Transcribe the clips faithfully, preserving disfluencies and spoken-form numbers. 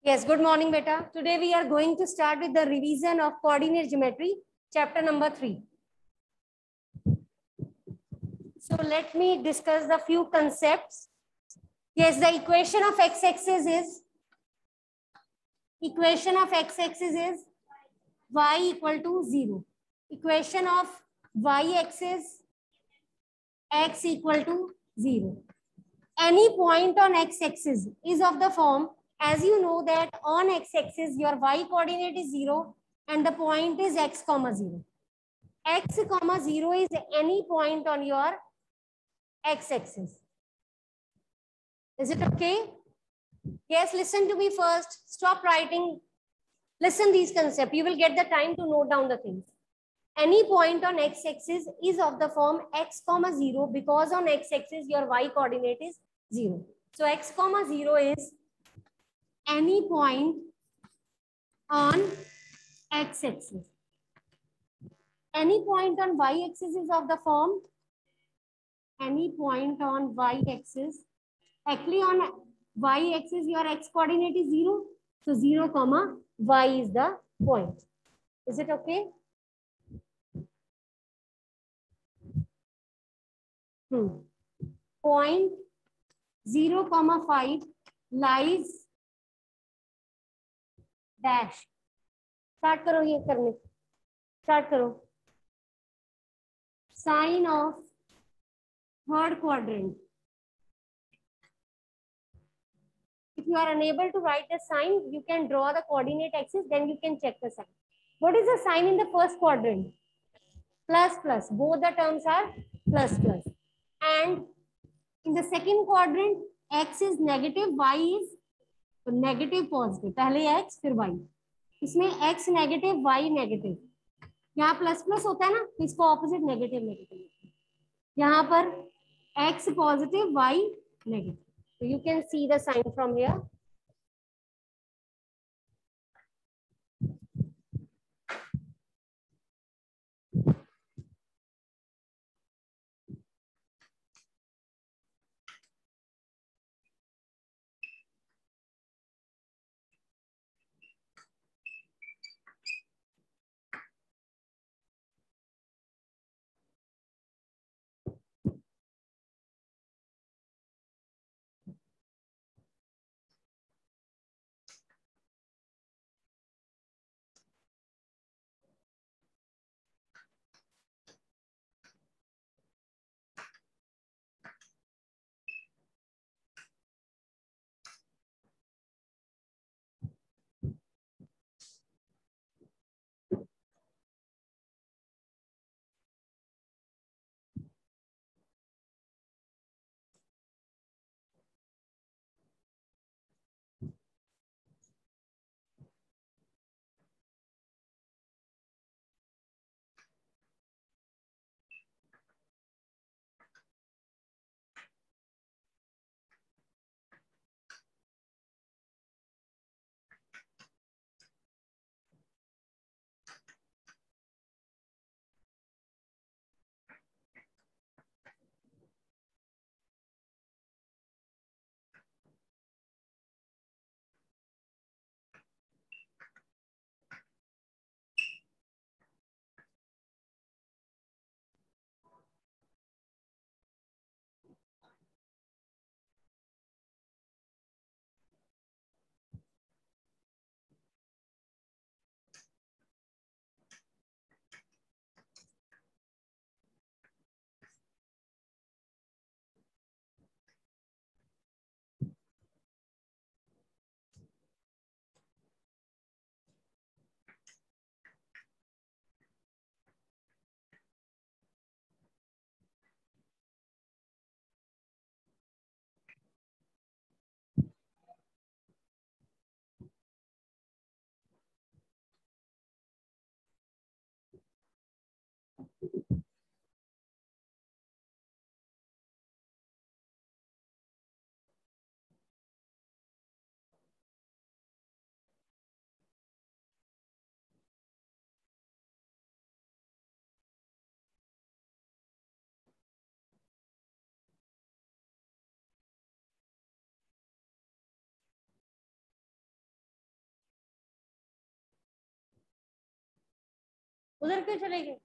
Yes, good morning, beta. Today we are going to start with the revision of coordinate geometry, chapter number three. So let me discuss the few concepts. Yes, the equation of x-axis is equation of x-axis is y equal to zero. Equation of y-axis x equal to zero. Any point on x-axis is of the form, as you know that on x-axis your y coordinate is zero and the point is x comma zero. X comma zero is any point on your x-axis. Is it okay? Yes, listen to me first. Stop writing. Listen these concepts. You will get the time to note down the things. Any point on x-axis is of the form x comma zero because on x-axis your y coordinate is zero. So x comma zero is any point on x-axis. Any point on y-axis is of the form any point on y-axis. Actually on y-axis your x coordinate is zero. So zero comma y is the point. Is it okay? Hmm. Point zero comma five lies dash. Start करो ये करने. Start करो. Sign of third quadrant. If you are unable to write the sign, you can draw the coordinate axis, then you can check the sign. What is the sign in the first quadrant? Plus, plus. Both the terms are plus, plus. And in the second quadrant, x is negative, y is negative, positive. पहले x, फिर y. इसमें x negative, y negative. यहाँ plus plus होता है ना, इसको opposite negative negative. यहाँ पर x positive, y negative. So you can see the sign from here. उधर क्यों चले गए?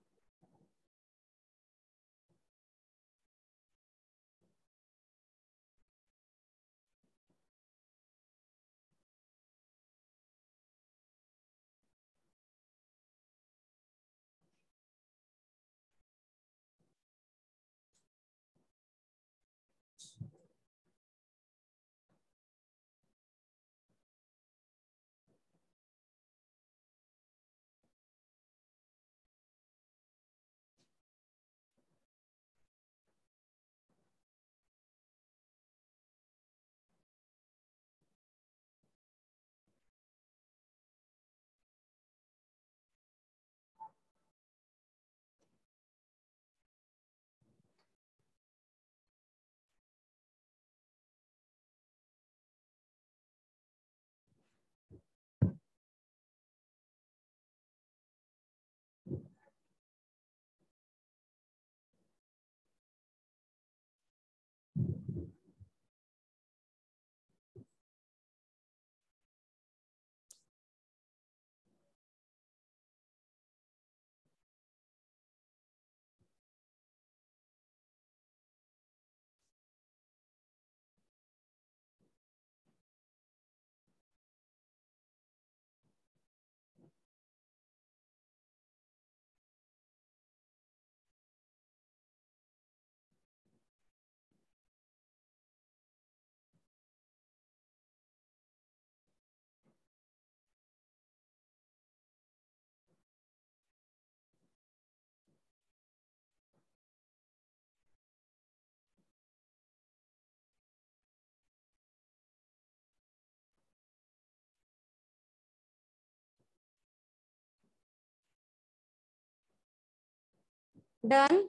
Done.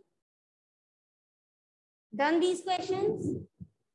Done these questions.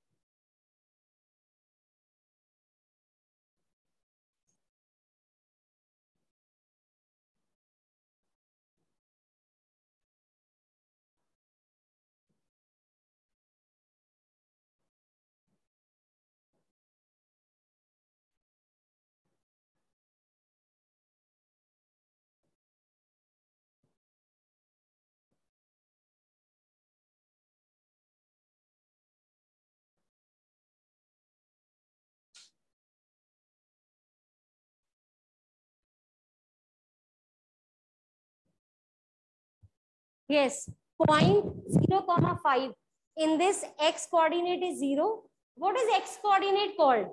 Yes, point zero comma five. In this, x coordinate is zero. What is x coordinate called?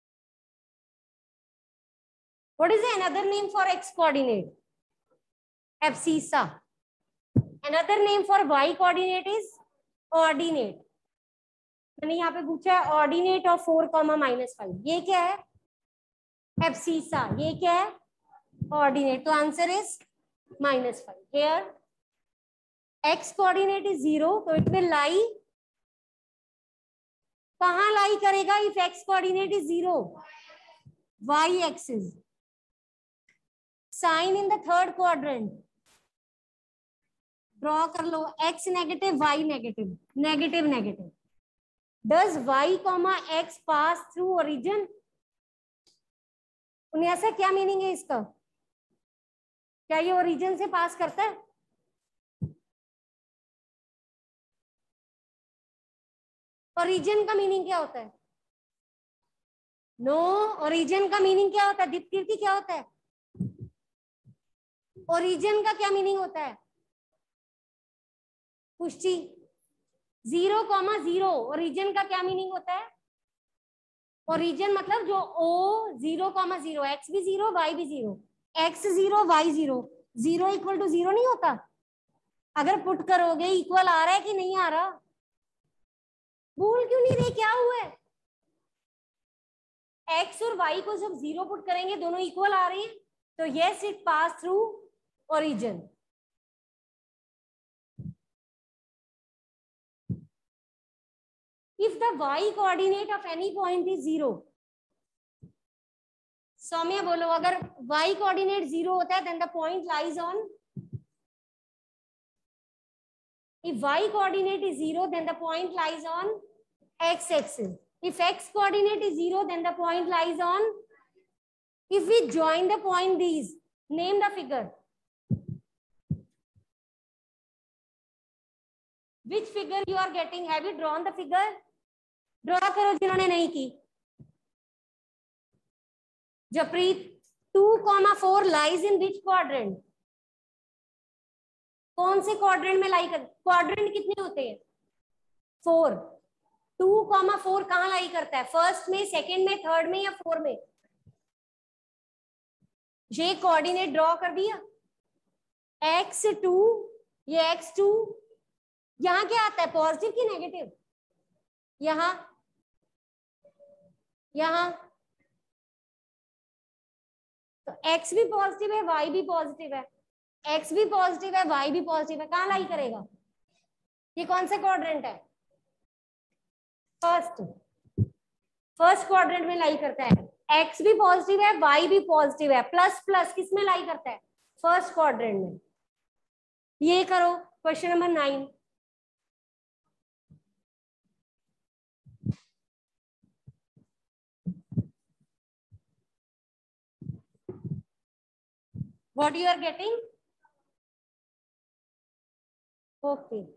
What is another name for x coordinate? Abscissa. Another name for y coordinate is ordinate. मैंने यहाँ पे पूछा है ordinate of four comma minus five. ये क्या है? Abscissa. ये क्या है? ऑर्डिनेट. तो answer is minus five. Here x coordinate is zero, so it will lie. कहाँ लाई करेगा if x coordinate is zero? Y axis. Sign in the third quadrant. Draw कर लो. x negative, y negative, negative negative. Does y comma x pass through origin? उन्हें ऐसा क्या meaning है इसका? क्या ये ओरिजिन से पास करता है? ओरिजिन का मीनिंग क्या होता है? नो, ओरिजिन का मीनिंग क्या होता है? दीप्ति क्या होता है? ओरिजिन का क्या मीनिंग होता है? पुष्टि. जीरो कॉमा जीरो, ओरिजिन का क्या मीनिंग होता है? ओरिजिन मतलब जो O zero comma zero, x भी जीरो वाई भी zero, x zero y zero, zero equal to zero नहीं होता. अगर पुट करोगे इक्वल आ रहा है कि नहीं आ रहा? भूल क्यों नहीं रहे? क्या हुआ है? एक्स और वाई को जब जीरो पुट करेंगे दोनों इक्वल आ रहे हैं, तो yes it pass through origin. If the y coordinate of any point is zero, Saumya बोलो, अगर y coordinate zero होता है, then the point lies on. If y coordinate is zero, then the point lies on x axis. If x coordinate is zero, then the point lies on. If we join the point these, name the figure. Which figure you are getting, have you drawn the figure? Draw करो जिन्होंने नहीं की। जपरीत, two comma four lies in which quadrant? कौन से quadrant में लाई कर, quadrant कितने होते हैं? फोर। टू कॉमा फोर कहाँ लाई करता है? फर्स्ट में, सेकंड में, थर्ड में या फोर में? ये कोऑर्डिनेट ड्रॉ कर दिया। एक्स टू, ये एक्स टू, यहां क्या आता है, पॉजिटिव की नेगेटिव? यहां, यहां तो x भी पॉजिटिव है, y भी पॉजिटिव है, x भी पॉजिटिव है, y भी पॉजिटिव है, कहां लाई करेगा? ये कौन सा क्वाड्रेंट है? फर्स्ट, फर्स्ट क्वाड्रेंट में लाई करता है। x भी पॉजिटिव है, y भी पॉजिटिव है, प्लस प्लस किस में लाई करता है? फर्स्ट क्वाड्रेंट में। ये करो question number nine. What you are getting? Okay.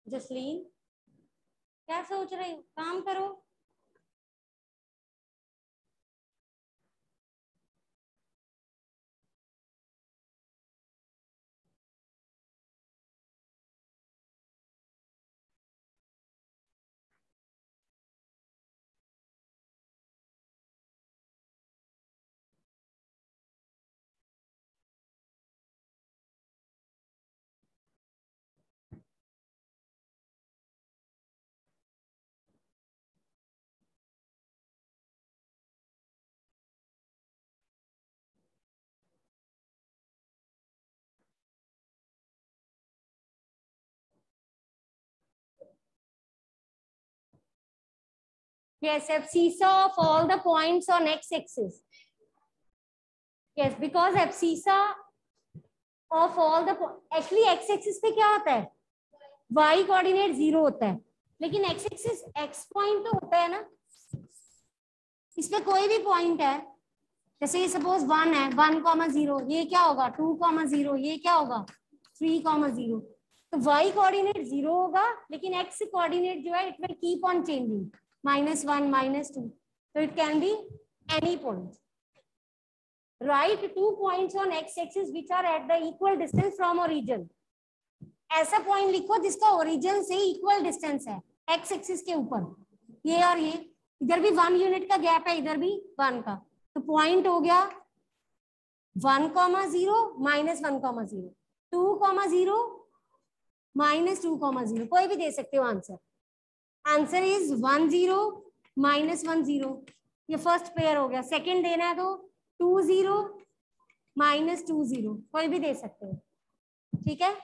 Jasleen क्या सोच रही हो, काम करो। Yes, abscissa of all the points on x-axis. Yes, because abscissa of all the actually x-axis पे क्या होता है, y कोऑर्डिनेट जीरो होता है, लेकिन x-axis x पॉइंट तो होता है ना, इस पे कोई भी पॉइंट है, जैसे ये सपोज वन है, वन कॉमा जीरो, ये क्या होगा टू कॉमा जीरो, ये क्या होगा थ्री कॉमा जीरो, तो y कोऑर्डिनेट जीरो होगा, लेकिन x कोऑर्डिनेट जो है it will keep on changing, minus one minus two, तो it can be any point. Write two points on x-axis which are at the equal distance from origin. ऐसा point लिखो जिसका origin से equal distance है x axis के ऊपर, ये और ये, इधर भी वन यूनिट का गैप है, इधर भी वन का, तो पॉइंट हो गया one comma zero minus one comma zero, two comma zero minus two comma zero, कोई भी दे सकते हो answer. Answer is one zero minus one zero, ये फर्स्ट पेयर हो गया. सेकेंड देना है तो two zero minus two zero, कोई भी दे सकते हो. ठीक है,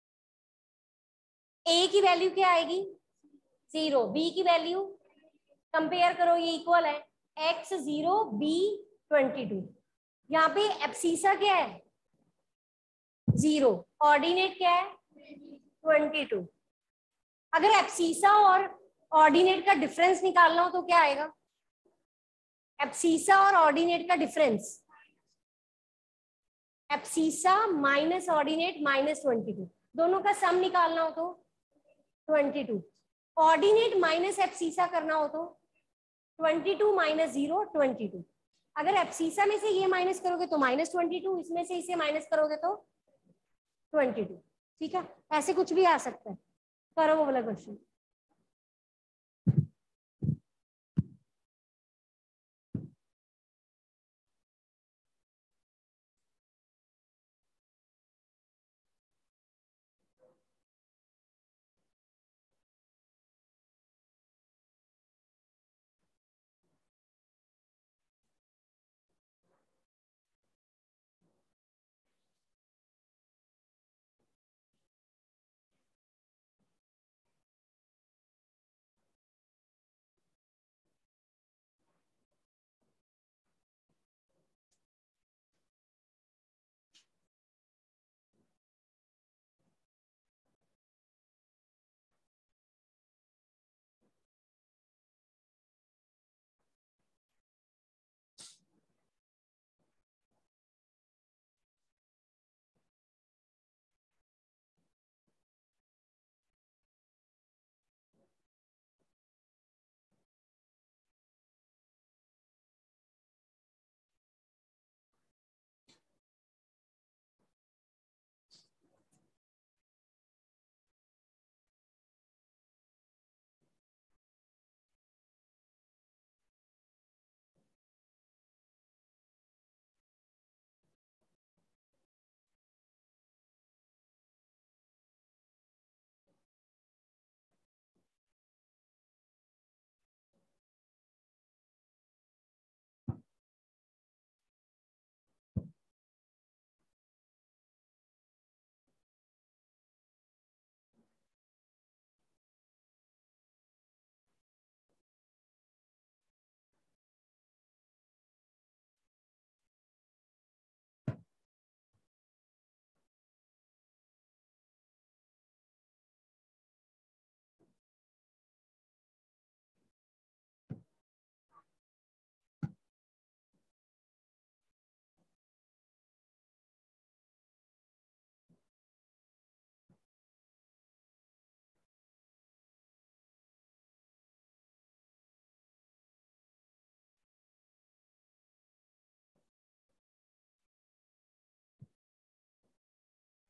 ए की वैल्यू क्या आएगी जीरो, बी की वैल्यू कंपेयर करो, ये इक्वल है x zero b twenty two. यहाँ पे एब्सिसा क्या है जीरो, ऑर्डिनेट क्या है ट्वेंटी टू. अगर एब्सिसा और ऑर्डिनेट का डिफरेंस निकालना हो तो क्या आएगा, एब्सिसा और ऑर्डिनेट का difference, abscissa minus ordinate minus twenty two, दोनों का सम निकालना हो तो twenty two, ordinate minus abscissa करना हो तो twenty two minus zero twenty two. अगर एब्सिसा में से ये माइनस करोगे तो माइनस ट्वेंटी टू, इसमें से इसे माइनस करोगे तो ट्वेंटी टू. ठीक है, ऐसे कुछ भी आ सकता है. करो वो वाला question.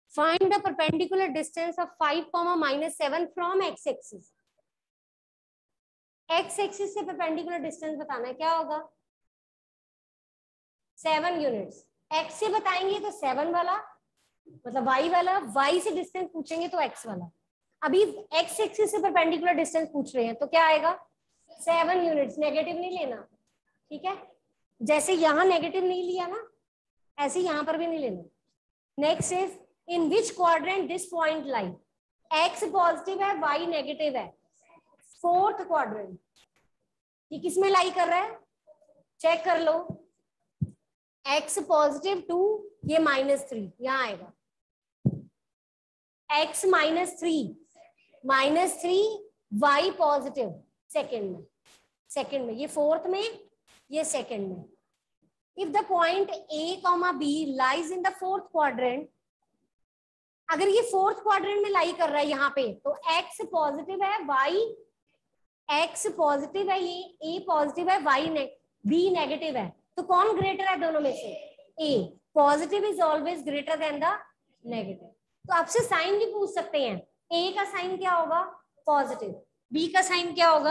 Find the perpendicular distance of five comma minus seven from x axis. X axis से परपेंडिकुलर डिस्टेंस बताना है, क्या होगा? Seven units. एक्स से बताएंगे तो सेवन वाला मतलब वाई वाला, वाई से डिस्टेंस पूछेंगे तो एक्स वाला। अभी एक्स एक्सिस से परपेंडिकुलर डिस्टेंस पूछ रहे हैं तो क्या आएगा? Seven units. नेगेटिव नहीं लेना, ठीक है? जैसे यहां नेगेटिव नहीं लिया ना, ऐसे यहां पर भी नहीं लेना। Next is in which quadrant this point lie. X positive है, वाई नेगेटिव है, फोर्थ क्वाड्रेंट। ये किसमें लाई कर रहा है? चेक कर लो। एक्स पॉजिटिव टू, ये माइनस थ्री यहां आएगा। X minus three, minus three, y positive second में, सेकेंड में ये फोर्थ में, ये सेकेंड में। If the point a comma b lies in the fourth quadrant, अगर ये फोर्थ क्वाड्रेंट में लाई कर रहा है यहाँ पे, तो एक्स पॉजिटिव है, वाई एक्स पॉजिटिव है, ये ए पॉजिटिव है, वाई ने बी नेगेटिव है, तो कौन ग्रेटर है दोनों में से? A. Positive is always greater than the negative. तो आपसे साइन भी पूछ सकते हैं। ए का साइन क्या होगा? पॉजिटिव। बी का साइन क्या होगा?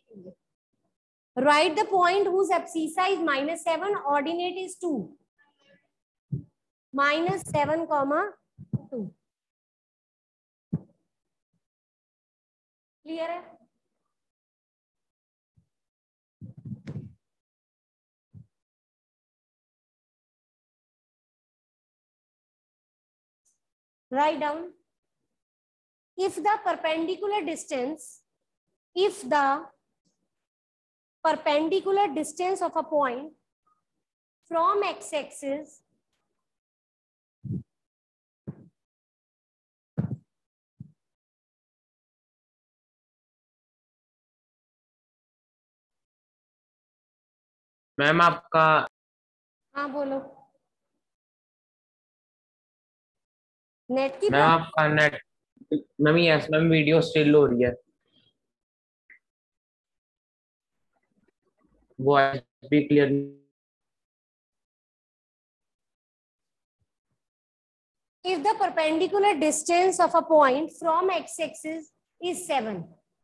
Write the point whose abscissa is minus seven, ordinate is two, minus seven comma two. Clear है? Write down. If the perpendicular distance, if the perpendicular distance of a point from x-axis ma'am आपका, हाँ बोलो। Net की ma'am आपका net, ma'am yes ma'am video still हो रही है, voice भी clear. If the perpendicular distance of a point from x-axis is seven,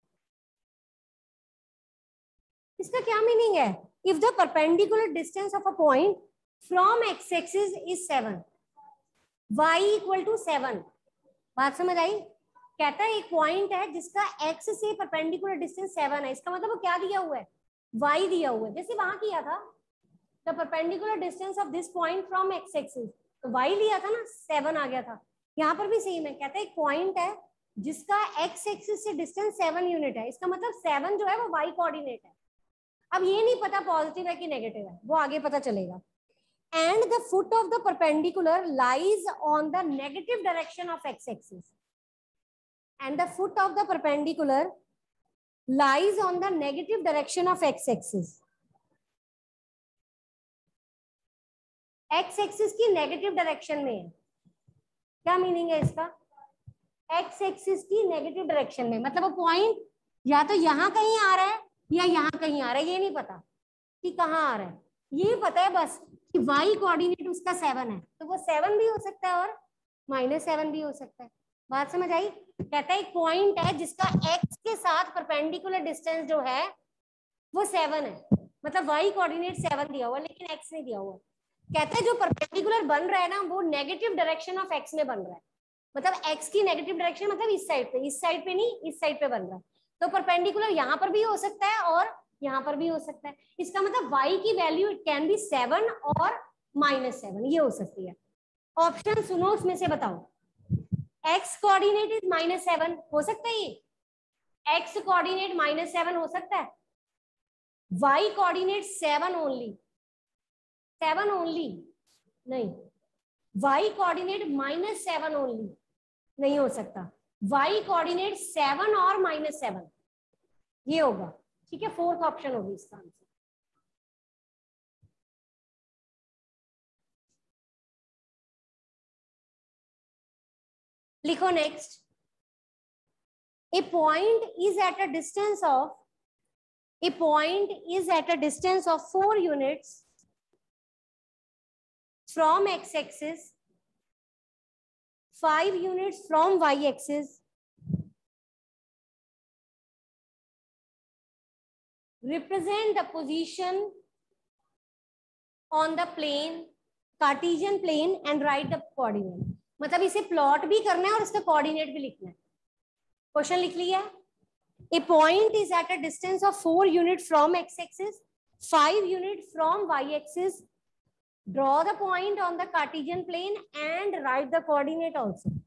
इसका क्या मीनिंग है? If the perpendicular distance of a point from x-axis is seven, y equal to seven, बात समझ आई? कहता है एक पॉइंट है जिसका x से परपेंडिकुलर डिस्टेंस सेवन है, इसका मतलब वो क्या दिया हुआ है? y दिया हुआ है। जैसे वहां किया था, the perpendicular distance of this point from x axis, तो y लिया था ना, सेवन आ गया था। यहाँ पर भी सेम है, कहता है एक पॉइंट है जिसका x एक्सिस से डिस्टेंस सेवन यूनिट है, इसका मतलब सेवन जो है वो y कोऑर्डिनेट है। अब ये नहीं पता पॉजिटिव है कि नेगेटिव है, वो आगे पता चलेगा। And the foot of the perpendicular lies on the negative direction of x-axis. And the foot of the perpendicular lies on the negative direction of x-axis. x-axis की negative direction में है। क्या मीनिंग है इसका? x-axis की negative direction में, मतलब वो पॉइंट या तो यहाँ कहीं आ रहा है या यहाँ कहीं आ रहा है, ये नहीं पता कि कहाँ आ रहा है। ये पता है बस कि y कोऑर्डिनेट उसका सेवन है, तो वो सेवन भी हो सकता है और माइनस सेवन भी हो सकता है। बात समझ आई? कहता है एक पॉइंट है जिसका x के साथ परपेंडिकुलर डिस्टेंस जो है वो सेवन है, मतलब y कोऑर्डिनेट सेवन दिया हुआ लेकिन x नहीं दिया हुआ। कहता है जो परपेंडिकुलर बन रहा है ना वो नेगेटिव डायरेक्शन ऑफ x में बन रहा है, मतलब x की नेगेटिव डायरेक्शन मतलब इस साइड पे, इस साइड पे नहीं, इस साइड पे बन रहा है। तो परपेंडिकुलर यहाँ पर भी हो सकता है और यहाँ पर भी हो सकता है। इसका मतलब y की value it can be seven और माइनस सेवन, ये हो सकती है। ऑप्शन सुनो, उसमें से बताओ। x coordinate is minus seven, हो सकता है ये? x कोऑर्डिनेट माइनस सेवन हो सकता है? y coordinate seven only, seven only नहीं, y coordinate minus seven only नहीं हो सकता। y कोऑर्डिनेट सेवन और माइनस सेवन, ये होगा। ठीक है, फोर्थ ऑप्शन होगी इसका आंसर। लिखो next. A point is at a distance of a point is at a distance of four units from x axis five units from y-axis, represent the position on the plane, Cartesian plane, and write the coordinate. मतलब इसे plot भी करना है और इसका coordinate भी लिखना है. क्वेश्चन लिख लिया. A point is at a distance of four units from x-axis, five units from y-axis. Draw the point on the Cartesian plane and write the coordinate also.